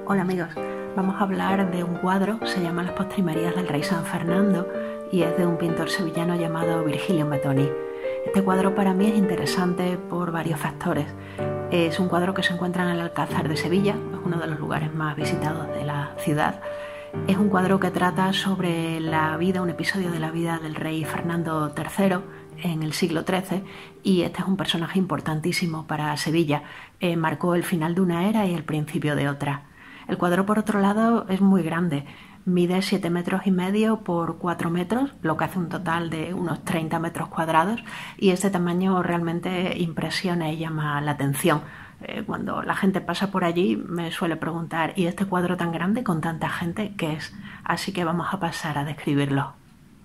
Hola amigos, vamos a hablar de un cuadro, se llama Las Postrimerías del Rey San Fernando y es de un pintor sevillano llamado Virgilio Mattoni. Este cuadro para mí es interesante por varios factores. Es un cuadro que se encuentra en el Alcázar de Sevilla, es uno de los lugares más visitados de la ciudad. Es un cuadro que trata sobre la vida, un episodio de la vida del rey Fernando III en el siglo XIII, y este es un personaje importantísimo para Sevilla. Marcó el final de una era y el principio de otra. El cuadro, por otro lado, es muy grande. Mide 7,5 metros por 4 metros, lo que hace un total de unos 30 metros cuadrados, y este tamaño realmente impresiona y llama la atención. Cuando la gente pasa por allí me suele preguntar, ¿y este cuadro tan grande con tanta gente qué es? Así que vamos a pasar a describirlo.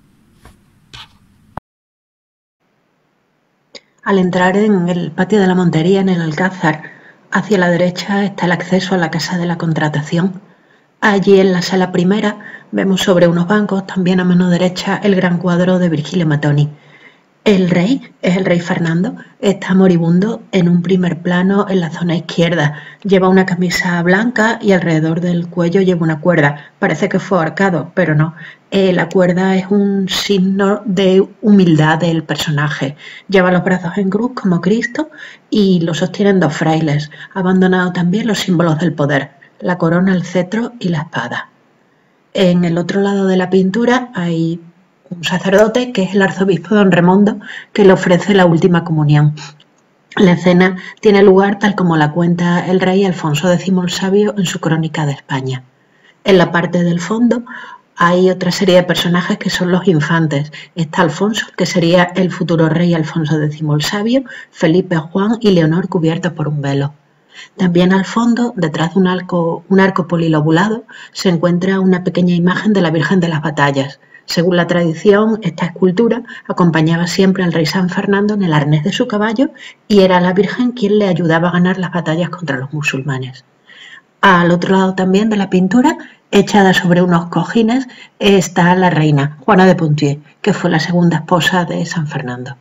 Al entrar en el patio de la Montería, en el Alcázar, hacia la derecha está el acceso a la Casa de la Contratación. Allí en la sala primera vemos sobre unos bancos, también a mano derecha, el gran cuadro de Virgilio Mattoni. El rey, es el rey Fernando, está moribundo en un primer plano en la zona izquierda. Lleva una camisa blanca y alrededor del cuello lleva una cuerda. Parece que fue ahorcado, pero no. La cuerda es un signo de humildad del personaje. Lleva los brazos en cruz como Cristo y lo sostienen dos frailes. Ha abandonado también los símbolos del poder, la corona, el cetro y la espada. En el otro lado de la pintura hay un sacerdote, que es el arzobispo don Remondo, que le ofrece la última comunión. La escena tiene lugar tal como la cuenta el rey Alfonso X el Sabio en su Crónica de España. En la parte del fondo hay otra serie de personajes que son los infantes. Está Alfonso, que sería el futuro rey Alfonso X el Sabio, Felipe, Juan y Leonor cubiertos por un velo. También al fondo, detrás de un arco polilobulado, se encuentra una pequeña imagen de la Virgen de las Batallas. Según la tradición, esta escultura acompañaba siempre al rey San Fernando en el arnés de su caballo y era la Virgen quien le ayudaba a ganar las batallas contra los musulmanes. Al otro lado también de la pintura, echada sobre unos cojines, está la reina, Juana de Ponthieu, que fue la segunda esposa de San Fernando.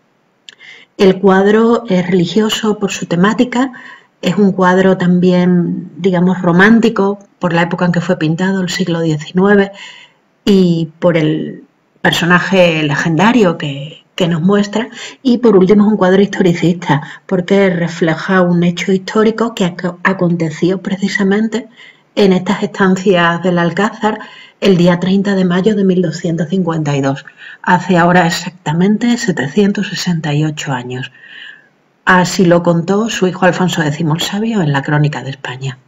El cuadro es religioso por su temática. Es un cuadro también, digamos, romántico por la época en que fue pintado, el siglo XIX, y por el personaje legendario que nos muestra. Y por último es un cuadro historicista, porque refleja un hecho histórico que aconteció precisamente en estas estancias del Alcázar el día 30 de mayo de 1252, hace ahora exactamente 768 años. Así lo contó su hijo Alfonso X el Sabio en la Crónica de España.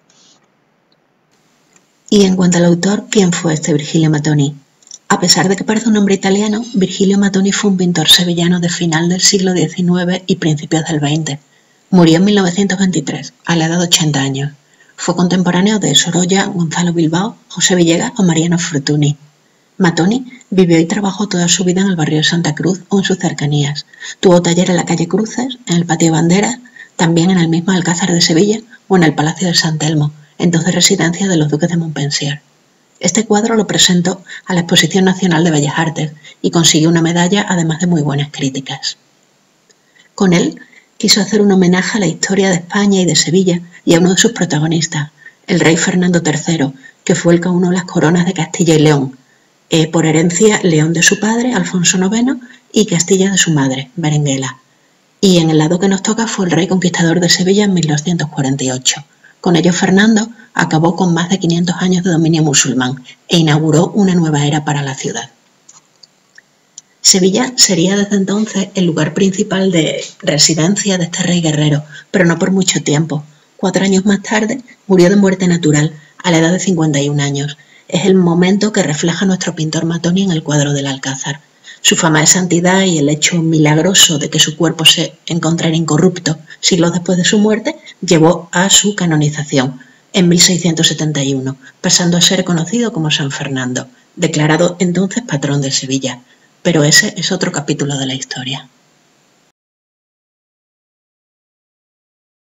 Y en cuanto al autor, ¿quién fue este Virgilio Mattoni? A pesar de que parece un nombre italiano, Virgilio Mattoni fue un pintor sevillano de final del siglo XIX y principios del XX. Murió en 1923, a la edad de 80 años. Fue contemporáneo de Sorolla, Gonzalo Bilbao, José Villegas o Mariano Fortuny. Mattoni vivió y trabajó toda su vida en el barrio de Santa Cruz o en sus cercanías. Tuvo taller en la calle Cruces, en el patio Banderas, también en el mismo Alcázar de Sevilla o en el Palacio de San Telmo, entonces residencia de los duques de Montpensier. Este cuadro lo presentó a la Exposición Nacional de Bellas Artes y consiguió una medalla, además de muy buenas críticas. Con él quiso hacer un homenaje a la historia de España y de Sevilla y a uno de sus protagonistas, el rey Fernando III, que fue el que aunó las coronas de Castilla y León. Por herencia, León de su padre, Alfonso IX, y Castilla de su madre, Berenguela. Y en el lado que nos toca fue el rey conquistador de Sevilla en 1248. Con ello, Fernando acabó con más de 500 años de dominio musulmán e inauguró una nueva era para la ciudad. Sevilla sería desde entonces el lugar principal de residencia de este rey guerrero, pero no por mucho tiempo. 4 años más tarde murió de muerte natural, a la edad de 51 años. Es el momento que refleja nuestro pintor Mattoni en el cuadro del Alcázar. Su fama de santidad y el hecho milagroso de que su cuerpo se encontrara incorrupto siglos después de su muerte llevó a su canonización en 1671, pasando a ser conocido como San Fernando, declarado entonces patrón de Sevilla. Pero ese es otro capítulo de la historia.